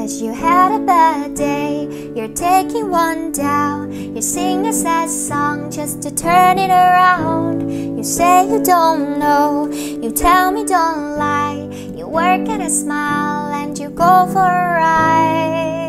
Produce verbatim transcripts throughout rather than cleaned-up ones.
Cause you had a bad day, you're taking one down. You sing a sad song just to turn it around. You say you don't know, you tell me don't lie. You work at a smile and you go for a ride.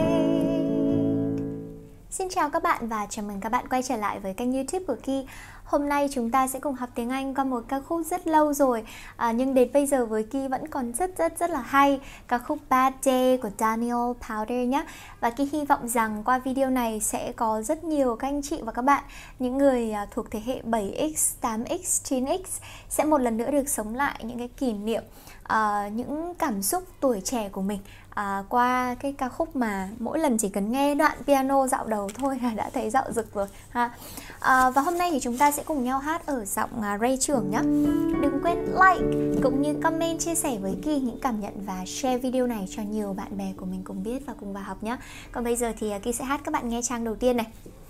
Xin chào các bạn và chào mừng các bạn quay trở lại với kênh YouTube của Ki. Hôm nay chúng ta sẽ cùng học tiếng Anh qua một ca khúc rất lâu rồi, à, nhưng đến bây giờ với Ki vẫn còn rất rất rất là hay. Ca khúc Bad Day của Daniel Powter nhé. Và Ki hy vọng rằng qua video này sẽ có rất nhiều các anh chị và các bạn, những người à, thuộc thế hệ bảy x, tám x, chín x sẽ một lần nữa được sống lại những cái kỷ niệm, à, những cảm xúc tuổi trẻ của mình. À, qua cái ca khúc mà mỗi lần chỉ cần nghe đoạn piano dạo đầu thôi là đã thấy dạo rực rồi ha. À, và hôm nay thì chúng ta sẽ cùng nhau hát ở giọng uh, Ray Trưởng nhé. Đừng quên like cũng như comment chia sẻ với Ki những cảm nhận và share video này cho nhiều bạn bè của mình cùng biết và cùng vào học nhé. Còn bây giờ thì uh, Ki sẽ hát các bạn nghe trang đầu tiên này.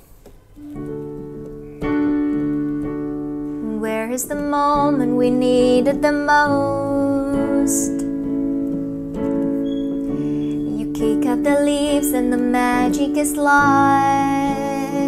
Where is the moment we needed the most? Kick up the leaves and the magic is lost.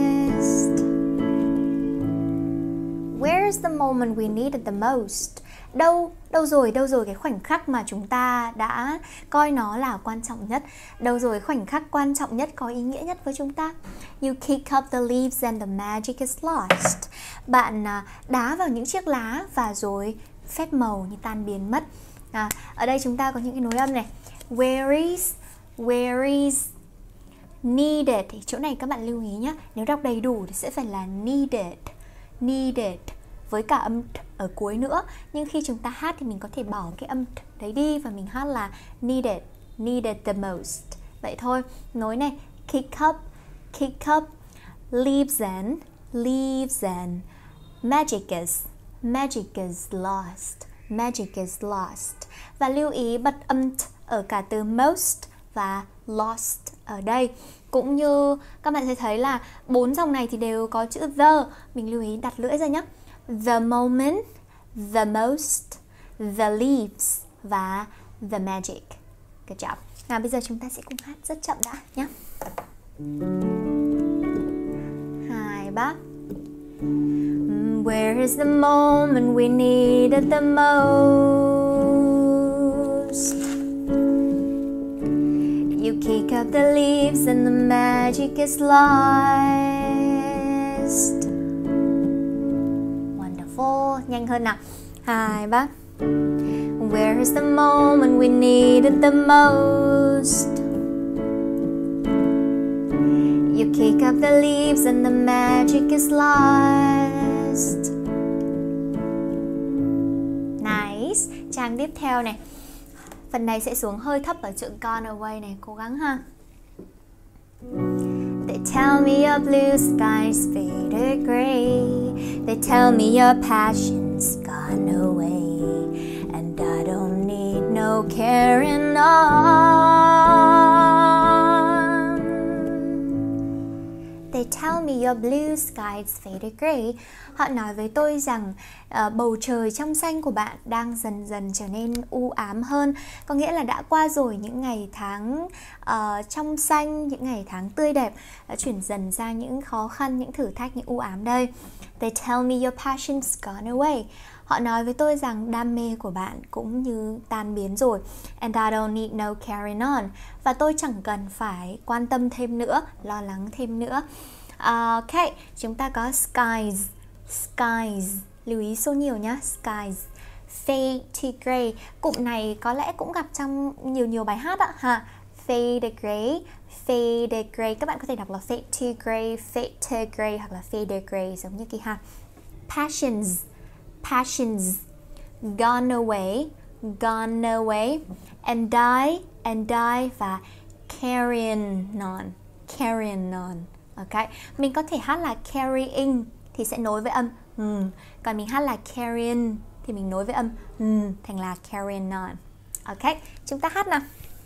Where's the moment we needed the most? Đâu, đâu rồi, đâu rồi cái khoảnh khắc mà chúng ta đã coi nó là quan trọng nhất? Đâu rồi khoảnh khắc quan trọng nhất, có ý nghĩa nhất với chúng ta? You kick up the leaves and the magic is lost. Bạn đá vào những chiếc lá và rồi phép màu như tan biến mất. À, ở đây chúng ta có những cái nối âm này. Where is, where is, needed. Thì chỗ này các bạn lưu ý nhé. Nếu đọc đầy đủ thì sẽ phải là needed, needed với cả âm t ở cuối nữa. Nhưng khi chúng ta hát thì mình có thể bỏ cái âm t đấy đi và mình hát là needed, needed the most. Vậy thôi. Nối này. Kick up, kick up, leaves and, leaves and, magic is, magic is lost, magic is lost. Và lưu ý bật âm t ở cả từ most và lost ở đây. Cũng như các bạn sẽ thấy là bốn dòng này thì đều có chữ the. Mình lưu ý đặt lưỡi ra nhé. The moment, the most, the leaves và the magic. Good job. Nào bây giờ chúng ta sẽ cùng hát rất chậm đã nhé. Hai, ba. Where is the moment we needed the most? You kick up the leaves and the magic is lost. Wonderful. Nhanh hơn nào. Hai, ba. Where is the moment we needed the most? You kick up the leaves and the magic is lost. Nice. Trang tiếp theo này. Phần này sẽ xuống hơi thấp ở chữ gone away này, cố gắng ha. They tell me your blue skies faded gray. They tell me your passion's gone away. And I don't need no carrying on. They tell me your blue skies faded gray. Họ nói với tôi rằng uh, bầu trời trong xanh của bạn đang dần dần trở nên u ám hơn. Có nghĩa là đã qua rồi những ngày tháng uh, trong xanh, những ngày tháng tươi đẹp, đã chuyển dần sang những khó khăn, những thử thách, những u ám đây. They tell me your passion's gone away. Họ nói với tôi rằng đam mê của bạn cũng như tan biến rồi. And I don't need no carrying on. Và tôi chẳng cần phải quan tâm thêm nữa, lo lắng thêm nữa. uh, Ok, chúng ta có skies. Skies, lưu ý số nhiều nhé. Skies, fade to grey. Cụm này có lẽ cũng gặp trong nhiều nhiều bài hát ạ ha. Fade grey, fade grey. Các bạn có thể đọc là fade to grey, fade to grey hoặc là fade grey giống như kia ha. Passions, passions, gone away, gone away, and die, and die và carrying on, carrying on. Ok, mình có thể hát là carrying thì sẽ nối với âm ừ. Còn mình hát là carrying thì mình nối với âm ừ, thành là carrying on. Ok, chúng ta hát nào.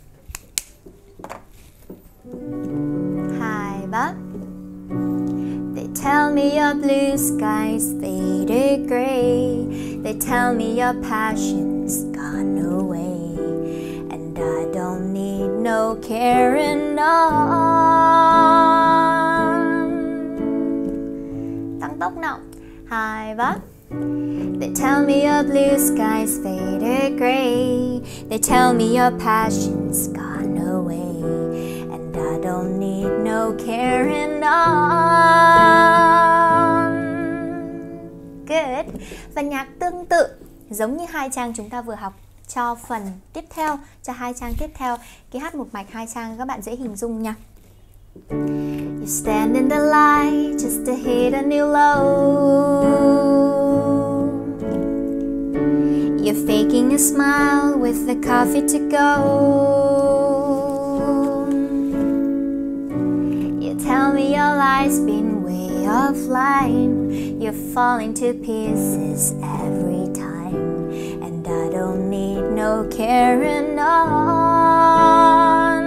Hai, ba. They tell me your blue skies faded gray. They tell me your passion's gone away. And I don't need no carrying on. Tăng tốc nào. Hai ba. They tell me your blue skies faded gray. They tell me your passion's gone away, and I don't need no carrying on. Good. Và nhạc tương tự giống như hai trang chúng ta vừa học cho phần tiếp theo, cho hai trang tiếp theo. Cái hát một mạch hai trang các bạn dễ hình dung nha. You stand in the light just to hit a new low. You're faking a smile with the coffee to go. You tell me your life's been way offline. You're falling to pieces every time, and I don't need no carrying on.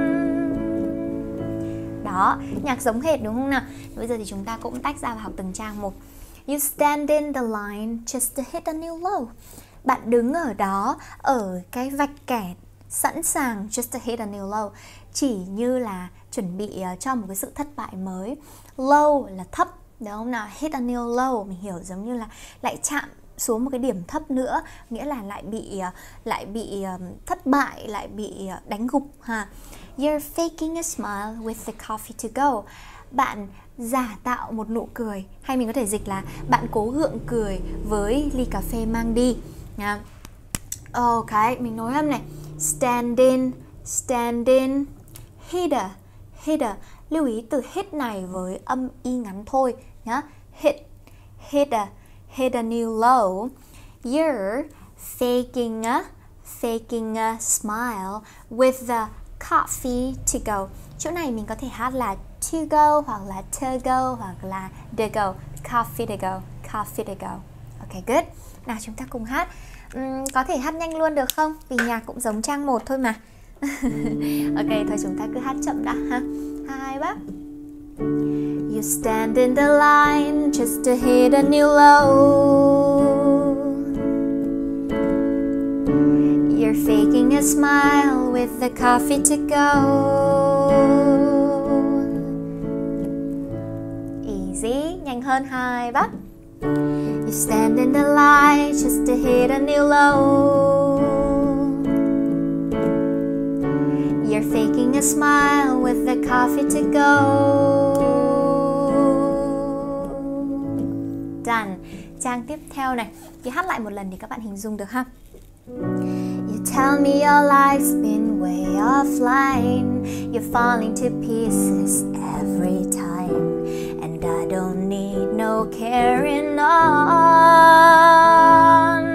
Đó, nhạc giống hệt đúng không nào? Bây giờ thì chúng ta cũng tách ra và học từng trang một. You stand in the line just to hit a new low. Bạn đứng ở đó, ở cái vạch kẻ, sẵn sàng just to hit a new low, chỉ như là chuẩn bị cho một cái sự thất bại mới. Low là thấp, đúng không nào? Hit a new low mình hiểu giống như là lại chạm xuống một cái điểm thấp nữa, nghĩa là lại bị lại bị thất bại, lại bị đánh gục ha. You're faking a smile with the coffee to go. Bạn giả tạo một nụ cười, hay mình có thể dịch là bạn cố gượng cười với ly cà phê mang đi nha. Ok, mình nói âm này. Standing, standing, hitter, hitter. Lưu ý từ hit này với âm y ngắn thôi nhá. Hit, hitter, hit a new low. You're faking a, faking a smile with the coffee to go. Chỗ này mình có thể hát là to go hoặc là to go hoặc là the go. Coffee to go, coffee to go. Ok, good. Nào chúng ta cùng hát. uhm, Có thể hát nhanh luôn được không? Vì nhạc cũng giống trang một thôi mà. Ok, thôi chúng ta cứ hát chậm đã ha. Hai ba. You stand in the line just to hit a new low. You're faking a smile with the coffee to go. Easy, nhanh hơn hai ba. You stand in the light just to hit a new low. You're faking a smile with the coffee to go. Done. Trang tiếp theo này, thì hát lại một lần để các bạn hình dung được ha. You tell me your life's been way offline. You're falling to pieces every time, and I don't need no carrying on.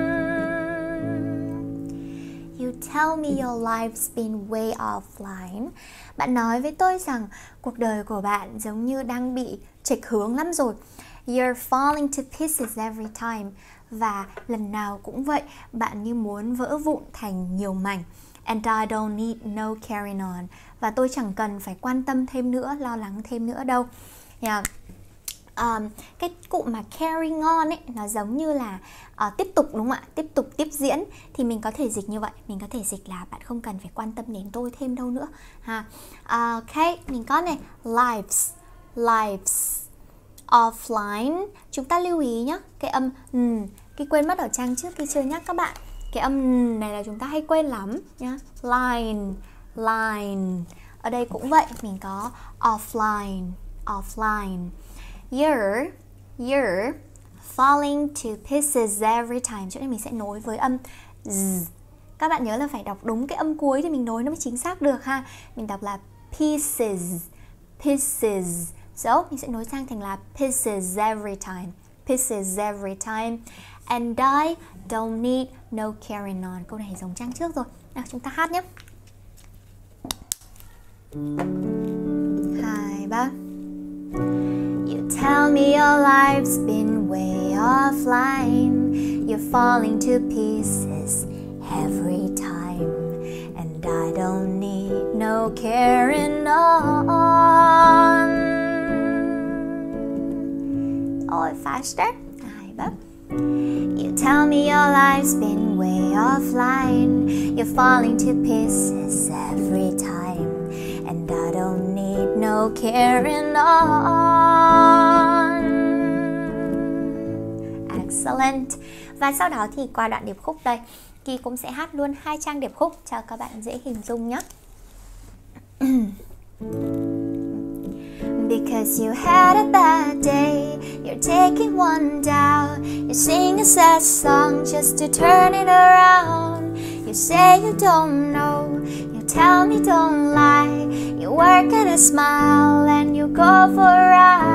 You tell me your life's been way offline. Bạn nói với tôi rằng cuộc đời của bạn giống như đang bị chệch hướng lắm rồi. You're falling to pieces every time. Và lần nào cũng vậy, bạn như muốn vỡ vụn thành nhiều mảnh. And I don't need no carrying on. Và tôi chẳng cần phải quan tâm thêm nữa, lo lắng thêm nữa đâu. Yeah. Um, cái cụm mà carrying on ấy, nó giống như là uh, tiếp tục đúng không ạ? Tiếp tục tiếp diễn. Thì mình có thể dịch như vậy. Mình có thể dịch là bạn không cần phải quan tâm đến tôi thêm đâu nữa ha. Uh, ok, mình có này. Lives, lives offline. Chúng ta lưu ý nhé. Cái âm n, cái quên mất ở trang trước kia chưa nhắc các bạn. Cái âm n này là chúng ta hay quên lắm nhá. Line, line. Ở đây cũng vậy, mình có offline, offline. You're, you're falling to pieces every time. Chỗ này mình sẽ nối với âm z. Các bạn nhớ là phải đọc đúng cái âm cuối thì mình nối nó mới chính xác được ha. Mình đọc là pieces, pieces. So, mình sẽ nối sang thành là pieces every time. Pieces every time. And I don't need no carrying on. Câu này giống trang trước rồi. Nào, chúng ta hát nhé. Hai, ba. You tell me your life's been way offline. You're falling to pieces every time. And I don't need no carrying on. Or faster. Hai, ba. You tell me your life's been way offline. You're falling to pieces every time, and I don't need no carrying on. Excellent. Và sau đó thì qua đoạn điệp khúc đây, Kỳ cũng sẽ hát luôn hai trang điệp khúc cho các bạn dễ hình dung nhé. Because you had a bad day, you're taking one down. You sing a sad song just to turn it around. You say you don't know, you tell me don't lie. You work at a smile and you go for a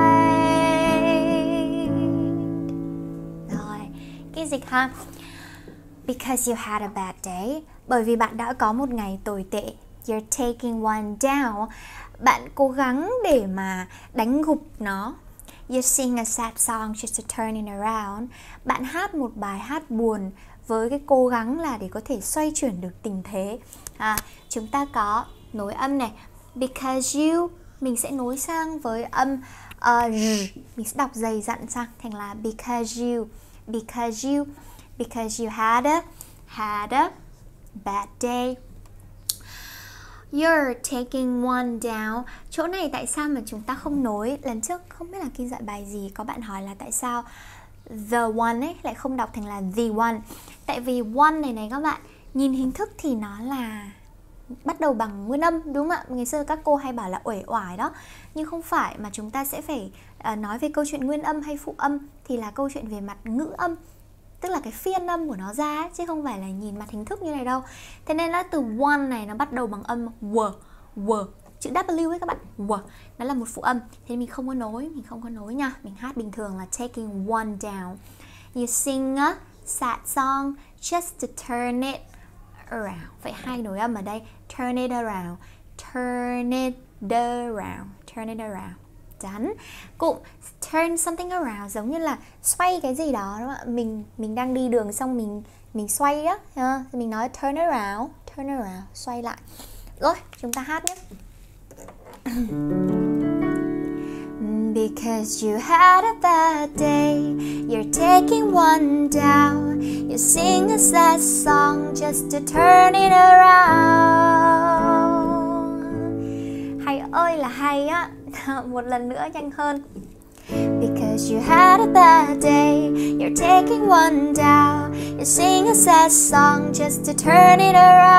ride. Rồi, cái dịch ha. Because you had a bad day, bởi vì bạn đã có một ngày tồi tệ. You're taking one down, bạn cố gắng để mà đánh gục nó. You sing a sad song just to turn it around, bạn hát một bài hát buồn với cái cố gắng là để có thể xoay chuyển được tình thế. À, chúng ta có nối âm này, because you, mình sẽ nối sang với âm uh, r, mình sẽ đọc dày dặn sang thành là because you, because you, because you had a had a bad day. You're taking one down. Chỗ này tại sao mà chúng ta không nối? Lần trước không biết là Kim dạy bài gì, có bạn hỏi là tại sao the one ấy lại không đọc thành là the one. Tại vì one này này các bạn, nhìn hình thức thì nó là bắt đầu bằng nguyên âm, đúng không ạ? Ngày xưa các cô hay bảo là uể oải đó. Nhưng không phải, mà chúng ta sẽ phải uh, nói về câu chuyện nguyên âm hay phụ âm thì là câu chuyện về mặt ngữ âm, tức là cái phiên âm của nó ra ấy, chứ không phải là nhìn mặt hình thức như này đâu. Thế nên là từ one này nó bắt đầu bằng âm w, w, chữ W ấy các bạn, w, nó là một phụ âm. Thế mình không có nối, mình không có nối nha. Mình hát bình thường là taking one down. You sing a sad song just to turn it around. Vậy hai nối âm ở đây, turn it around, turn it around, turn it around. Done. Cụm turn something around giống như là xoay cái gì đó, đúng không ạ? Mình mình đang đi đường xong mình mình xoay á, ha? Mình nói turn around, turn around, xoay lại. Rồi, chúng ta hát nhé. Because you had a bad day, you're taking one down. You sing a sad song just to turn it around. Hay ơi là hay á. Một lần nữa nhanh hơn. Because you had a bad day, you're taking one down. You sing a sad song just to turn it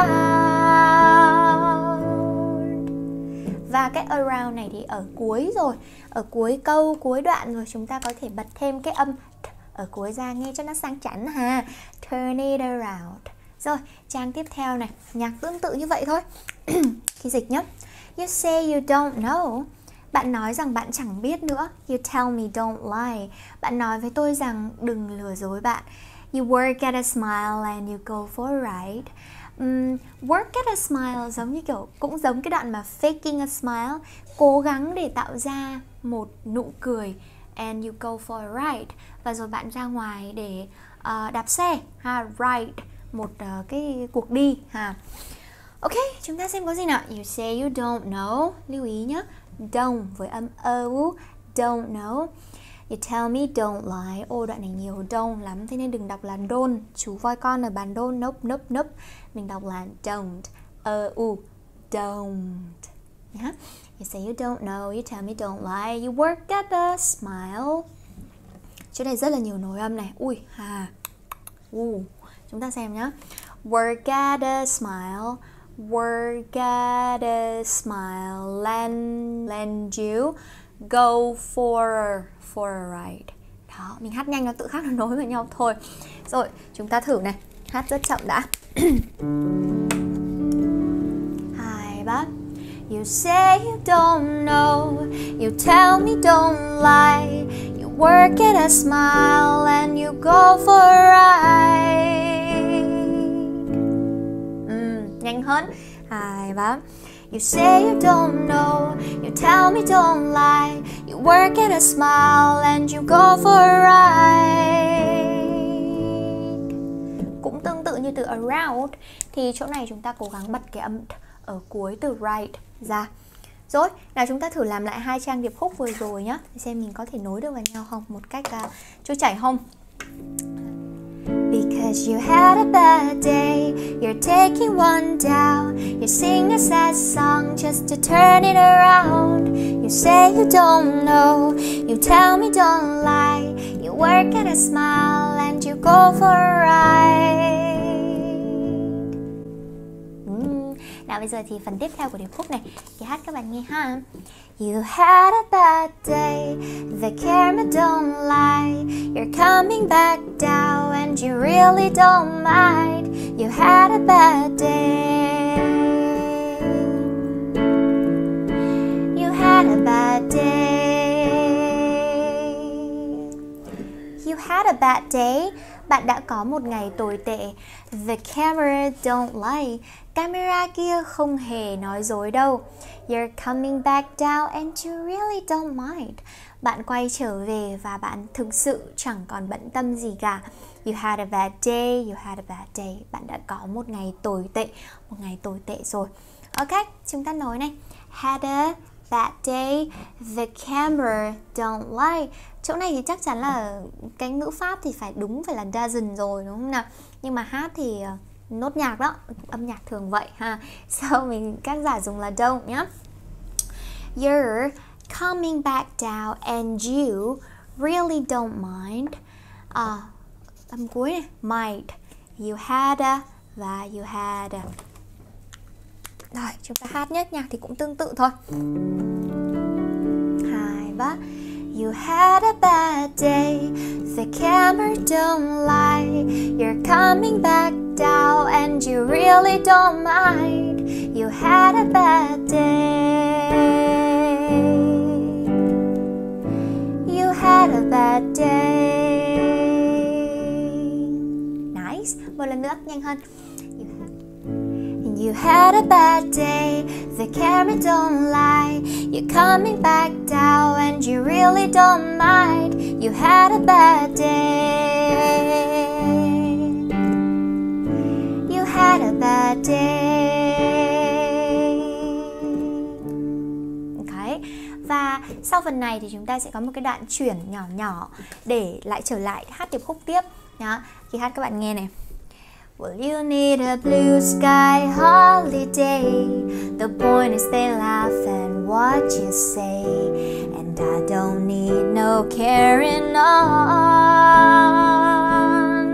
around. Và cái around này thì ở cuối rồi, ở cuối câu, cuối đoạn rồi, chúng ta có thể bật thêm cái âm t ở cuối ra nghe cho nó sang chảnh ha. Turn it around. Rồi, trang tiếp theo này, nhạc tương tự như vậy thôi. Khi dịch nhé. You say you don't know. Bạn nói rằng bạn chẳng biết nữa. You tell me don't lie. Bạn nói với tôi rằng đừng lừa dối bạn. You work at a smile and you go for a ride. um, Work at a smile giống như kiểu, cũng giống cái đoạn mà faking a smile, cố gắng để tạo ra một nụ cười. And you go for a ride. Và rồi bạn ra ngoài để uh, đạp xe ha, ride, một uh, cái cuộc đi ha. Ok, chúng ta xem có gì nào. You say you don't know. Lưu ý nhé, don't với âm ơ, don't know. You tell me don't lie. Ô, đoạn này nhiều don't lắm, thế nên đừng đọc là don't. Chú voi con ở bàn don't, nope, nope, nope. Mình đọc là don't, ơ, u, don't. Yeah. You say you don't know. You tell me don't lie. You work at a smile. Chỗ này rất là nhiều nối âm này. Ui, hà. Uh. Chúng ta xem nhé. Work at a smile. Work at a smile. Lend, lend you. Go for, for a ride. Đó, mình hát nhanh nó tự khắc nó nối với nhau thôi. Rồi, chúng ta thử này. Hát rất chậm đã. Hai, ba. You say you don't know. You tell me don't lie. You work at a smile and you go for a ride. uhm, Nhanh hơn. Hai, ba. You say you don't know. You tell me don't lie. You work at a smile and you go for a ride. Cũng tương tự như từ around, thì chỗ này chúng ta cố gắng bật cái âm ở cuối từ ride ra. Rồi, nào chúng ta thử làm lại hai trang điệp khúc vừa rồi nhé, để xem mình có thể nối được vào nhau không, một cách uh, trôi chảy không. 'cause you had a bad day. You're taking one down. You sing a sad song just to turn it around. You say you don't know. You tell me don't lie. You work at a smile and you go for a ride. uhm. Nào bây giờ thì phần tiếp theo của điệp khúc này, thì hát các bạn nghe ha. You had a bad day, the camera don't lie. You're coming back down and you really don't mind. You had a bad day. You had a bad day. You had a bad day. Bạn đã có một ngày tồi tệ. The camera don't lie. Camera kia không hề nói dối đâu. You're coming back down and you really don't mind. Bạn quay trở về và bạn thực sự chẳng còn bận tâm gì cả. You had a bad day, you had a bad day. Bạn đã có một ngày tồi tệ, một ngày tồi tệ rồi. Ok, chúng ta nói này. Had a bad day, the camera don't lie. Chỗ này thì chắc chắn là cái ngữ pháp thì phải đúng, phải là doesn't rồi đúng không nào? Nhưng mà hát thì nốt nhạc đó, âm nhạc thường vậy ha. Sau mình các giải dùng là don't nhá. You're coming back down and you really don't mind. À, âm cuối này, might. You had a và you had a. Rồi, chúng ta hát nhé, nhạc thì cũng tương tự thôi. Hai, ba. You had a bad day, the camera don't lie. You're coming back down and you really don't mind. You had a bad day. You had a bad day. Nice. Một lần nữa, nhanh hơn. You had a bad day, the camera don't lie. You're coming back down and you really don't mind. You had a bad day. You had a bad day. Okay. Và sau phần này thì chúng ta sẽ có một cái đoạn chuyển nhỏ nhỏ để lại trở lại hát điệp khúc tiếp. Đó. Khi hát các bạn nghe này. Well, you need a blue sky holiday. The point is they laugh at what you say, and I don't need no carrying on.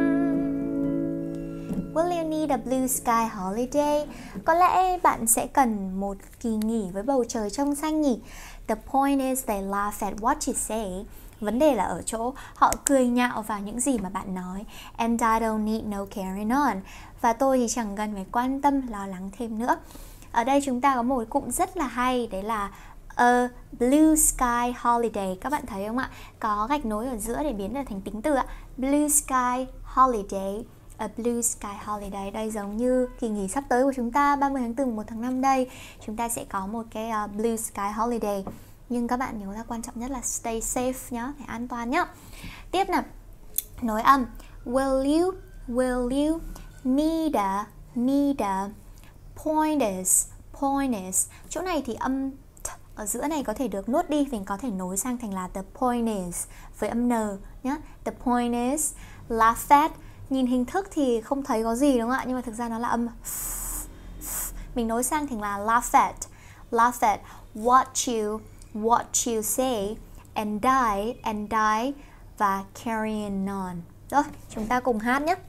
Will you need a blue sky holiday? Có lẽ bạn sẽ cần một kỳ nghỉ với bầu trời trong xanh nhỉ? The point is they laugh at what you say. Vấn đề là ở chỗ họ cười nhạo vào những gì mà bạn nói. And I don't need no carrying on. Và tôi thì chẳng cần phải quan tâm, lo lắng thêm nữa. Ở đây chúng ta có một cụm rất là hay. Đấy là a blue sky holiday. Các bạn thấy không ạ? Có gạch nối ở giữa để biến trở thành tính từ ạ. Blue sky holiday. A blue sky holiday. Đây giống như kỳ nghỉ sắp tới của chúng ta, ba mươi tháng tư, mùng một tháng năm đây. Chúng ta sẽ có một cái uh, blue sky holiday. Nhưng các bạn nhớ là quan trọng nhất là stay safe nhá, phải an toàn nhá. Tiếp nào, nối âm. Will you, will you need a, need a, point is, point is. Chỗ này thì âm t ở giữa này có thể được nuốt đi, mình có thể nối sang thành là the point is với âm n nhá. The point is, laugh at. Nhìn hình thức thì không thấy có gì đúng không ạ? Nhưng mà thực ra nó là âm f, f. Mình nối sang thành là laugh at, laugh at what you, what you say, and die, and die và carrying on. Rồi, chúng ta cùng hát nhé.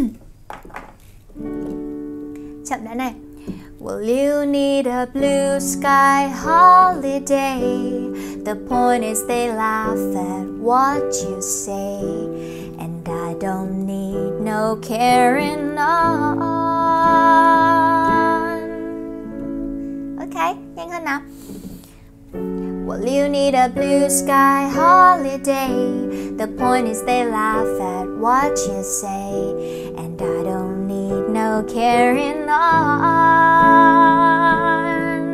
Chậm đã này. Will you need a blue sky holiday? The point is they laugh at what you say, and I don't need no carrying on. Ok, nhanh hơn nào. Well, you need a blue sky holiday. The point is they laugh at what you say, and I don't need no carrying on.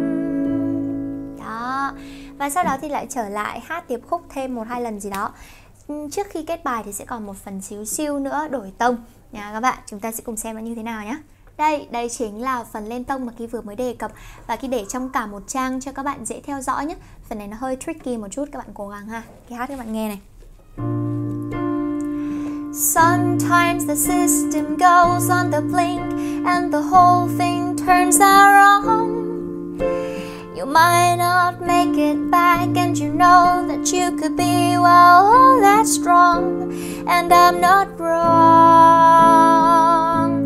Đó. Và sau đó thì lại trở lại hát điệp khúc thêm một hai lần gì đó. Trước khi kết bài thì sẽ còn một phần xíu siêu nữa đổi tông nha các bạn. Chúng ta sẽ cùng xem nó như thế nào nhé. Đây, đây chính là phần lên tông mà Ki vừa mới đề cập. Và Ki để trong cả một trang cho các bạn dễ theo dõi nhé. Phần này nó hơi tricky một chút, các bạn cố gắng ha. Ki hát các bạn nghe này. Sometimes the system goes on the blink and the whole thing turns out wrong. You might not make it back and you know that you could be, well, that strong. And I'm not wrong.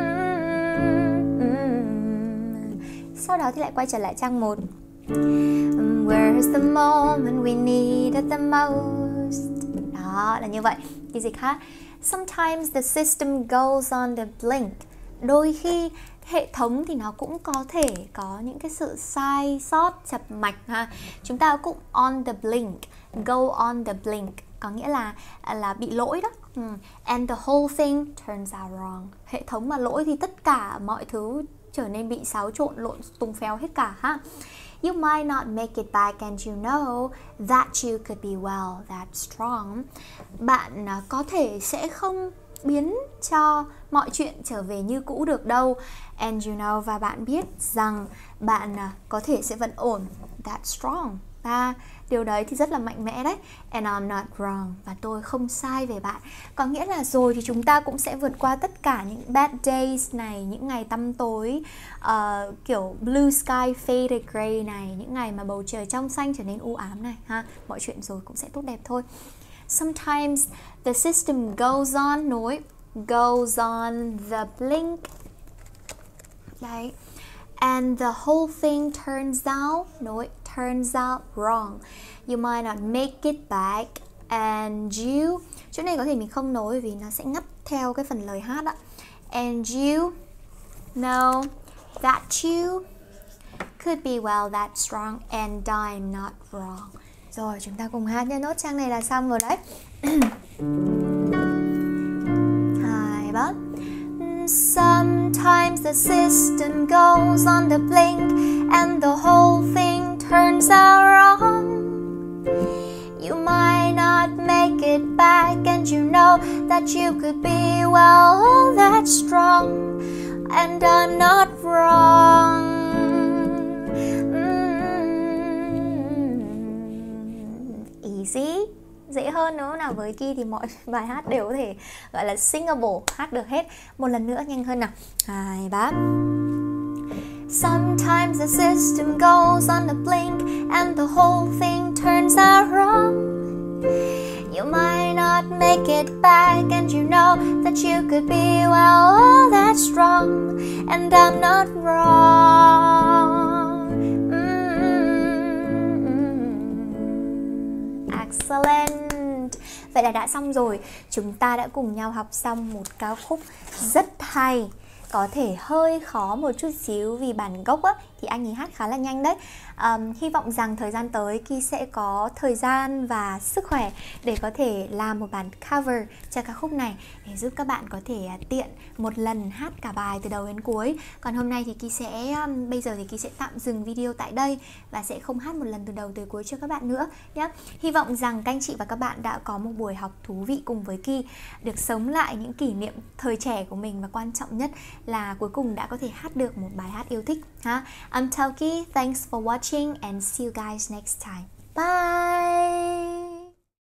Mm-hmm. Sau đó thì lại quay trở lại trang một. Where's the moment we needed the most? Đó là như vậy. Cái gì khác? Sometimes the system goes on the blink. Đôi khi hệ thống thì nó cũng có thể có những cái sự sai sót, chập mạch ha. Chúng ta cũng on the blink, go on the blink có nghĩa là là bị lỗi đó. And the whole thing turns out wrong. Hệ thống mà lỗi thì tất cả mọi thứ trở nên bị xáo trộn, lộn tung phèo hết cả ha. You might not make it back and you know that you could be, well, that strong. Bạn có thể sẽ không biến cho mọi chuyện trở về như cũ được đâu. And you know, và bạn biết rằng bạn có thể sẽ vẫn ổn. That strong. Và điều đấy thì rất là mạnh mẽ đấy. And I'm not wrong. Và tôi không sai về bạn. Có nghĩa là rồi thì chúng ta cũng sẽ vượt qua tất cả những bad days này, những ngày tăm tối, uh, kiểu blue sky faded gray này, những ngày mà bầu trời trong xanh trở nên u ám này ha. Mọi chuyện rồi cũng sẽ tốt đẹp thôi. Sometimes the system goes on, nối, goes on the blink. Đấy. And the whole thing turns out, nối, turns out wrong. You might not make it back and you. Chỗ này có thể mình không nối vì nó sẽ ngắt theo cái phần lời hát ạ. And you know that you could be, well, that strong and I'm not wrong. Rồi chúng ta cùng hát nha. Nốt trang này là xong rồi đấy. Hai ba. Sometimes the system goes on the blink and the whole thing turns out wrong. You might not make it back and you know that you could be, well, that strong. And I'm not wrong. Mm-hmm. Easy. Dễ hơn nữa nào. Với Ki thì mọi bài hát đều có thể gọi là singable, hát được hết. Một lần nữa nhanh hơn nào. Hai ba. Sometimes the system goes on the blink and the whole thing turns out wrong. You might not make it back and you know that you could be, well, that strong. And I'm not wrong. Mm-hmm. Excellent. Vậy là đã xong rồi. Chúng ta đã cùng nhau học xong một ca khúc rất hay. Có thể hơi khó một chút xíu vì bản gốc á, thì anh ấy hát khá là nhanh đấy. um, Hy vọng rằng thời gian tới Ki sẽ có thời gian và sức khỏe để có thể làm một bản cover cho ca khúc này, để giúp các bạn có thể uh, tiện một lần hát cả bài từ đầu đến cuối. Còn hôm nay thì Ki sẽ um, bây giờ thì Ki sẽ tạm dừng video tại đây và sẽ không hát một lần từ đầu tới cuối cho các bạn nữa nhé. Hy vọng rằng các anh chị và các bạn đã có một buổi học thú vị cùng với Ki, được sống lại những kỷ niệm thời trẻ của mình, và quan trọng nhất là cuối cùng đã có thể hát được một bài hát yêu thích ha. I'm Tao Ki, thanks for watching and see you guys next time. Bye.